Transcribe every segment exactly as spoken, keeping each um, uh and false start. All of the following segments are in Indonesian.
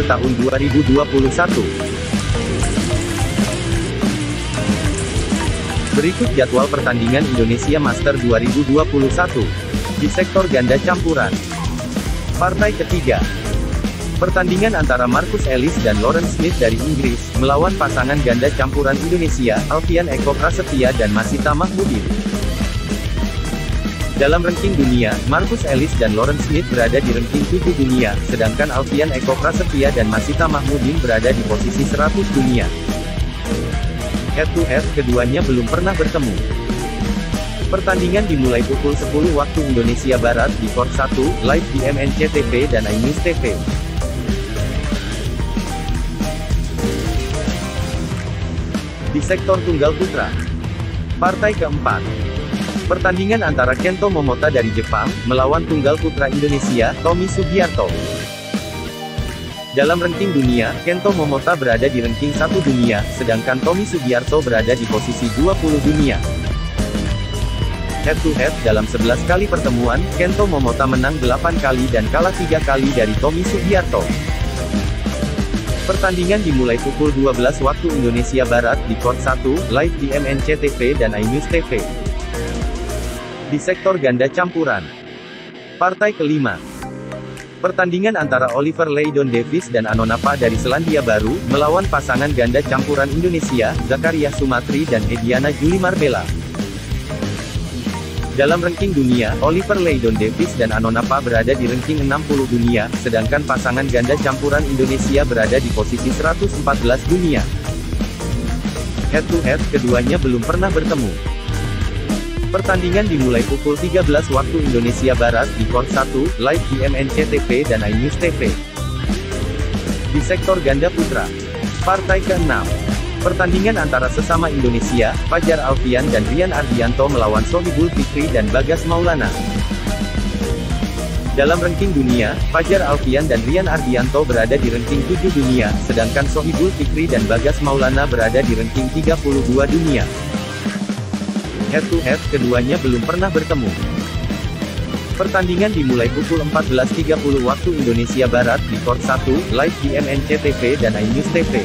tahun dua ribu dua puluh satu. Berikut jadwal pertandingan Indonesia Master dua ribu dua puluh satu. Di sektor ganda campuran. Partai ketiga. Pertandingan antara Marcus Ellis dan Lawrence Smith dari Inggris, melawan pasangan ganda campuran Indonesia, Alfian Eko Prasetya dan Masita Mahmudin. Dalam ranking dunia, Marcus Ellis dan Lawrence Smith berada di ranking tujuh dunia, sedangkan Alfian Eko Prasetya dan Masita Mahmudin berada di posisi seratus dunia. Head to head, keduanya belum pernah bertemu. Pertandingan dimulai pukul sepuluh waktu Indonesia Barat di Court satu, live di M N C T V dan iNews T V. Di sektor tunggal putra. Partai keempat. Pertandingan antara Kento Momota dari Jepang, melawan tunggal putra Indonesia, Tommy Sugiarto. Dalam ranking dunia, Kento Momota berada di ranking satu dunia, sedangkan Tommy Sugiarto berada di posisi dua puluh dunia. Head to head, dalam sebelas kali pertemuan, Kento Momota menang delapan kali dan kalah tiga kali dari Tommy Sugiarto. Pertandingan dimulai pukul dua belas waktu Indonesia Barat di Court satu, live di M N C T V dan iNews T V. Di sektor ganda campuran. Partai kelima. Pertandingan antara Oliver Leydon Davis dan Anonapa dari Selandia Baru, melawan pasangan ganda campuran Indonesia, Zakaria Sumatri dan Ediana Juli Marbella. Dalam ranking dunia, Oliver Leydon Davis dan Anonapa berada di ranking enam puluh dunia, sedangkan pasangan ganda campuran Indonesia berada di posisi seratus empat belas dunia. Head to head, keduanya belum pernah bertemu. Pertandingan dimulai pukul tiga belas waktu Indonesia Barat di Court satu, live di M N C T V dan iNews T V. Di sektor ganda putra. Partai keenam. Pertandingan antara sesama Indonesia, Fajar Alfian dan Rian Ardianto melawan Sohibul Fikri dan Bagas Maulana. Dalam ranking dunia, Fajar Alfian dan Rian Ardianto berada di ranking tujuh dunia, sedangkan Sohibul Fikri dan Bagas Maulana berada di ranking tiga puluh dua dunia. Head to head, keduanya belum pernah bertemu. Pertandingan dimulai pukul empat belas tiga puluh waktu Indonesia Barat di Court satu, live di M N C T V dan iNews T V.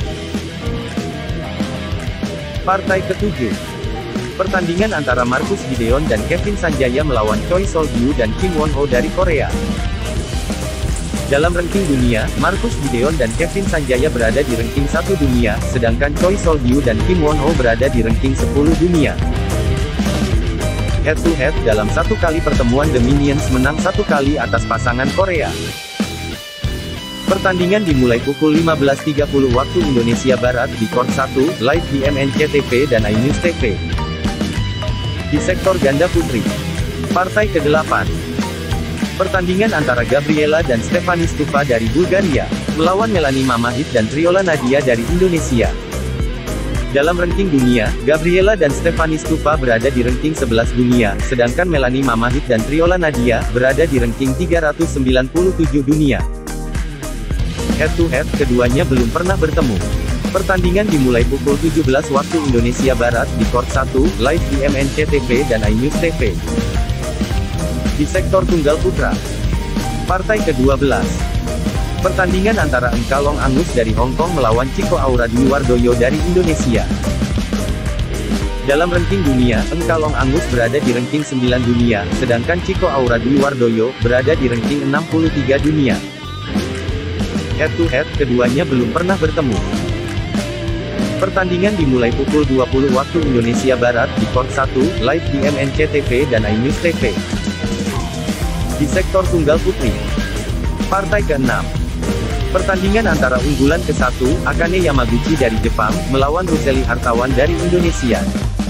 Partai ketujuh. Pertandingan antara Marcus Gideon dan Kevin Sanjaya melawan Choi Sol-gyu dan Kim Won-ho dari Korea. Dalam ranking dunia, Marcus Gideon dan Kevin Sanjaya berada di ranking satu dunia, sedangkan Choi Sol-gyu dan Kim Won-ho berada di ranking sepuluh dunia. Head to head, dalam satu kali pertemuan The Minions menang satu kali atas pasangan Korea. Pertandingan dimulai pukul lima belas tiga puluh waktu Indonesia Barat di Court satu, live di M N C T V dan iNews T V. Di sektor ganda putri. Partai kedelapan. Pertandingan antara Gabriela dan Stephanie Stupa dari Bulgaria, melawan Melanie Mamahit dan Triola Nadia dari Indonesia. Dalam ranking dunia, Gabriela dan Stephanie Stupa berada di ranking sebelas dunia, sedangkan Melanie Mamahit dan Triola Nadia berada di ranking tiga ratus sembilan puluh tujuh dunia. Head to head, keduanya belum pernah bertemu. Pertandingan dimulai pukul tujuh belas waktu Indonesia Barat di Court satu, live di M N C T V dan iNews T V. Di sektor tunggal putra. Partai kedua belas. Pertandingan antara Engkalong Angus dari Hong Kong melawan Chico Aura Dwi Wardoyo dari Indonesia. Dalam ranking dunia, Engkalong Angus berada di ranking sembilan dunia, sedangkan Chico Aura Dwi Wardoyo berada di ranking enam puluh tiga dunia. Head to head, keduanya belum pernah bertemu. Pertandingan dimulai pukul dua puluh waktu Indonesia Barat di Court satu, live di M N C T V dan iNews T V. Di sektor tunggal putri. Partai keenam. Pertandingan antara unggulan ke satu, Akane Yamaguchi dari Jepang, melawan Ruseli Hartawan dari Indonesia.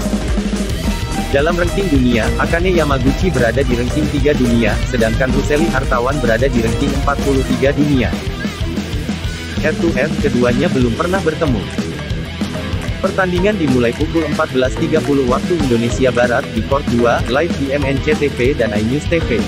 Dalam ranking dunia, Akane Yamaguchi berada di ranking tiga dunia, sedangkan Ruseli Hartawan berada di ranking empat puluh tiga dunia. Head to head, keduanya belum pernah bertemu. Pertandingan dimulai pukul empat belas tiga puluh waktu Indonesia Barat di Court dua, live di M N C T V dan iNews T V.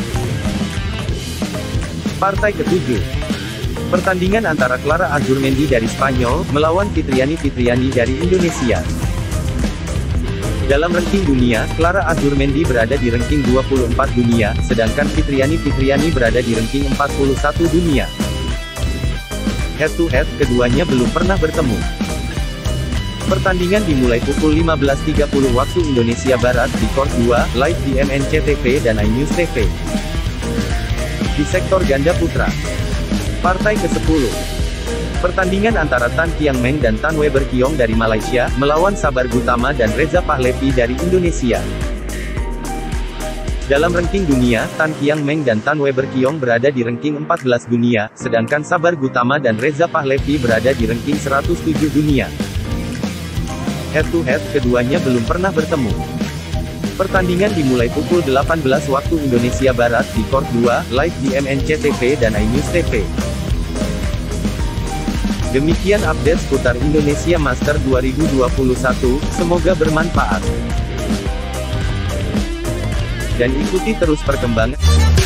Partai ketujuh. Pertandingan antara Clara Azurmendi dari Spanyol, melawan Fitriani Fitriani dari Indonesia. Dalam ranking dunia, Clara Azurmendi berada di ranking dua puluh empat dunia, sedangkan Fitriani Fitriani berada di ranking empat puluh satu dunia. Head to head, keduanya belum pernah bertemu. Pertandingan dimulai pukul lima belas tiga puluh waktu Indonesia Barat di Court dua, live di M N C T V dan iNews T V. Di sektor ganda putra, partai kesepuluh. Pertandingan antara Tan Kiang Meng dan Tan Weber Kiong dari Malaysia, melawan Sabar Gutama dan Reza Pahlevi dari Indonesia. Dalam ranking dunia, Tan Kiang Meng dan Tan Weber Kiong berada di ranking empat belas dunia, sedangkan Sabar Gutama dan Reza Pahlevi berada di ranking seratus tujuh dunia. Head to head, keduanya belum pernah bertemu. Pertandingan dimulai pukul delapan belas waktu Indonesia Barat di Court dua, live di M N C T V dan iNews T V. Demikian update seputar Indonesia Master dua ribu dua puluh satu, semoga bermanfaat. Dan ikuti terus perkembangan